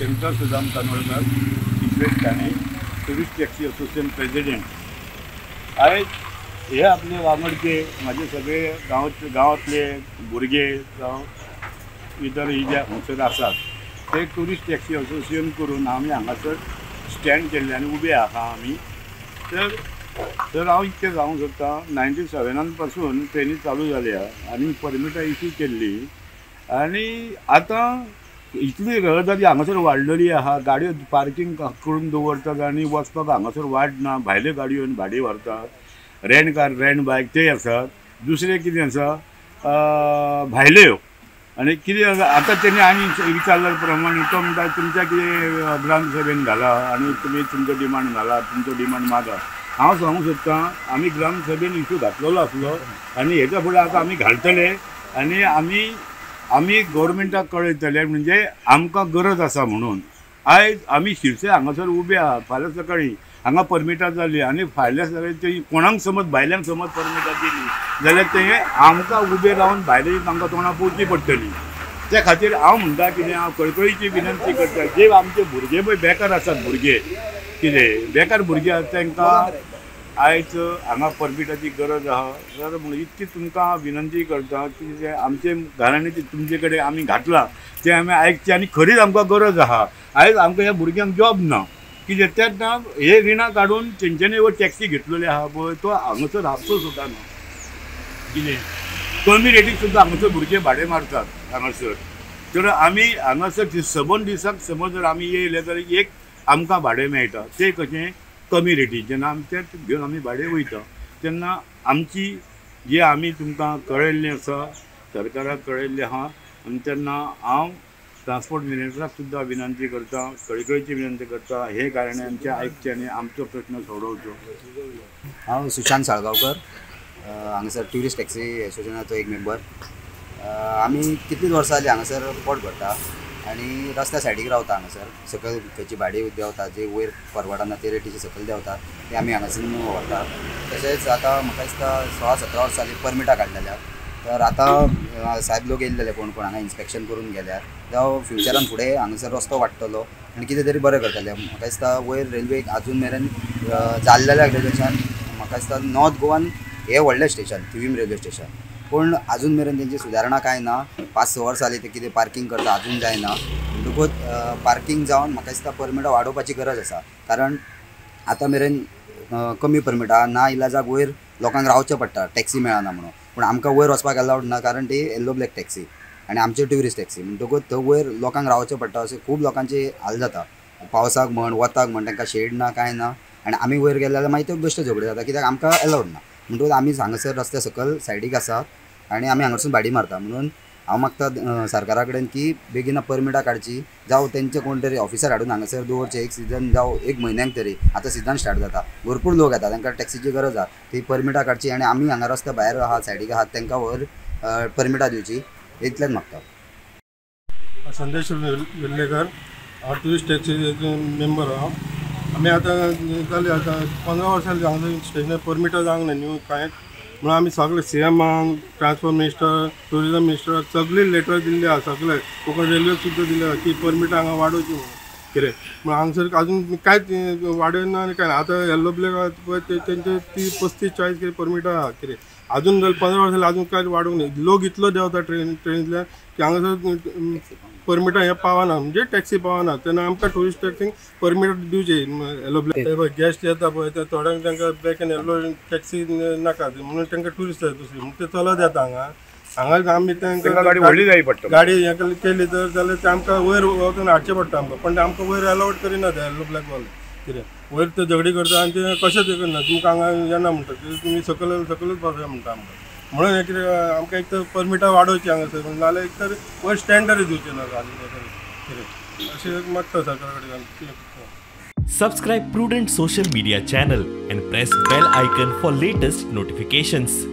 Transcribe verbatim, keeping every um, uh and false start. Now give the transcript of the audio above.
Shankar Sadam Kanolkar inspector आनी tourist taxi association president. आयज हे आपले वांगडचे म्हाजे सगळे गांव गांवांतले भुरगे जावं इतर ही जे हांगसर आसात ते टुरिस्ट टॅक्सी असोसिएशन करून आमी हांगासर स्टँड केल्ले आनी उबे आहा आमी। तर तर हांव इतकें सांगूंक सोदतां, नायन्टी सेवेनान पासून ट्रेनी चालू जाल्या आनी परमिटां इश्यू केल्ली आनी आतां इतली रहदारी हांगासर वाडलेली आहा। गाडयो पार्किंग करून दवरतात आनी वचपाक हांगासर वाट ना, भायल्यो गाडयो येवन भाडी व्हरतात, रेंट कार रेंट बायक ते आसात। दुसरें कितें आसा भायल्यो आनी कितें आतां तेणी आनी विचारल्या प्रमाणे तो म्हणटा तुमच्या कितें ग्रामसभेन घाला आनी तुमी तुमचो डिमांड घाला, तुमचो डिमांड मागा। हांव सांगूंक सोदतां आमी ग्रामसभेन इश्यू घातलेलो आसलो आनी हेच्या फुडें आतां आमी घालतले आनी आमी आमी गव्हर्मेंटाक कळयतले म्हणजे आमकां गरज आसा म्हणून। आयज आमी शिरसे हांगासर उबे आहा, फाल्यां सकाळीं हांगा परमिटां जाली आनी फाल्यां सकाळीं ती कोणाक समज भायल्यांक समज परमिटां दिली जाल्यार ते आमकां उबे रावन भायले तांकां तोंडां पळोवची पडटली। त्या खातीर हांव म्हणटा कितें, हांव कळकळीची विनंती करता, जे आमचे भुरगे पळय बेकार आसात, भुरगे कितें बेकार भुरगे आसात तांकां आयज हांगा परमिटाची गरज आहा। जाल्यार म्हण इतकी तुमकां विनंती करता की जे आमचे घरांनी तुमचे कडेन आमी घातलां ते आमी आयकचें आनी खरीच आमकां गरज आहा। आयज आमकां ह्या भुरग्यांक जॉब ना कितें तेन्ना हे रिणां काडून तेंच्यांनी ह्यो टॅक्सी घेतलेले आहा पळय तो हांगासर हापसो सुद्दां ना। कितें कमी रेटीक सुद्दां हांगासर भुरगे भाडे मारतात हांगासर। तर आमी हांगासर सबंद दिसाक समज जर आमी येयले जाल्यार एक आमकां भाडें मेळटा, तें कशें कमी रेटीक। जेन्ना आमी तें घेवन आमी भाडें वयता तेन्ना आमची जी आमी तुमकां कळयल्लें आसा, सरकाराक कळयल्लें आहा आनी तेन्ना हांव ट्रान्सपोर्ट मिनिस्टराक सुद्दां विनंती करता, कळकळीची विनंती करता, हे कारणे आमचे आयकचे आनी आमचो प्रश्न सोडोवचो। हांव सुशांत साळगांवकर, हांगासर ट्युरिस्ट टॅक्सी एसोसिएशनाचो एक मेंबर। आमी कितलींच वर्सां जालीं हांगासर पोट भरता आनी रस्त्या सायडीक रावता। हांगासर सकयल खंयची भाडी देंवता, जे वयर परवडना ते रेटीचे सकयल देंवतात ते आमी हांगासून व्हरतात। तशेंच आतां म्हाका दिसता सोळा सतरा वर्सां जालीं परमिटां काडलेल्या। तर आतां साहेब लोक येयल्ले कोण कोण हांगा इन्स्पेक्शन करून गेल्यार जावं फ्युचरान फुडें हांगासर रस्तो वाडटलो आनी कितें तरी बरें करतले। म्हाका दिसता वयर रेल्वेक आजून मेरेन जाल्लेल्या रेल्वेच्यान म्हाका दिसता नॉर्थ गोवान हें व्हडलें स्टेशन थिवीम रेल्वे स्टेशन, पूण आजून मेरेन तेंची सुदारणा कांय ना। पांच स वर्सां जालीं ते कितें पार्किंग करता आजून जायना। म्हणटकूच पार्किंग जावन म्हाका दिसता परमिटां वाडोवपाची गरज आसा, कारण आतां मेरेन कमी परमिटां ना इलाजाक वयर लोकांक रावचें पडटा टॅक्सी मेळना म्हणून। पूण आमकां वयर वचपाक अलावड ना, कारण ती येल्लो ब्लॅक टॅक्सी आनी आमची ट्युरिस्ट टॅक्सी। म्हणटकूच थंय वयर लोकांक रावचें पडटा, अशें खूब लोकांचे हाल जाता। पावसाक म्हण वताक म्हण तांकां शेड ना कांय ना आनी आमी वयर गेले जाल्यार मागीर त्यो बेश्टो झगड्यो जाता, कित्याक आमकां अलावड ना। म्हणटकूच आमी हांगासर रस्त्या सकयल सायडीक आसात आनी आमी हांगासून भाडी मारता। म्हणून हांव मागता सरकारा कडेन की बेगिना परमिटां काडची, जावं तेंचे कोण तरी ऑफिसर हाडून हांगासर दवरचे एक सिजन जावं एक म्हयन्याक तरी। आतां सिजन स्टार्ट जाता, भरपूर लोक येता, तांकां टॅक्सीची गरज आहा, ती परमिटां काडची आनी आमी हांगा रस्त्या भायर आहात सायडीक आहात तांकां वयर परमिटां दिवची, इतलेंच मागता। संदेश वेर्लेकर, हांव ट्युरिस्ट टॅक्सी मेंबर आहा। आमी आतां जाली आतां पंदरा वर्सां जाली हांगा स्टेशनार परमिटां जावंक ना न्यू कांय, म्हणून आमी सगळे सीएमाक, ट्रान्सपोर्ट मिनिस्टर, टुरिजम मिनिस्टर सगळे लेटर दिल्ले आहा, सगळे कोंकण रेल्वेक सुद्दां दिले आहा की परमिटां हांगा वाडोवची म्हणून। कितें म्हण हांगासर आजून कांयच वाडयना आनी कांय ना। आतां येल्लो ब्लॅक पळय तेंचे ती पस्तीस चाळीस कितें परमिटां आहा। कितें आजून पंदरा वर्सां जालीं आजून कांयच वाडोवंक ना। लोक इतलो देंवता ट्रेन ट्रेनींतल्यान की हांगासर परमिटां हें पावना, म्हणजे टॅक्सी पावना। तेन्ना आमकां ट्युरिस्ट टॅक्सीक परमिट दिवचे। येल्लो ब्लॅक पळय गेस्ट येता पळय ते थोड्यांक तांकां ब्लॅक एंड येल्लो टॅक्सी नाका म्हणून तांकां ट्युरिस्ट जाय दुसरी, म्हणून ते चलत येता हांगा। हांगा आमी तांकां गाडी व्हडली जाय पडटा, गाडी हें केली तर जाल्यार ते आमकां वयर वचून हाडचें पडटा आमकां, पण आमकां वयर अलावड करिना ते येल्लो ब्लॅक वाले। कितें वयर ते झगडी करता आनी ते कशें ते करना, तुमकां हांगा येना म्हणटा, तुमी सकयल सकलूच पावया म्हणटा आमकां। म्हणून हें कितें आमकां एक तर परमिटां वाडोवची हांगासर, नाल्यार एक तर वयर स्टँड तरी दिवचें ना कितें अशें मागता सरकारा कडेन। Subscribe Prudent social media channel and press bell icon for latest notifications.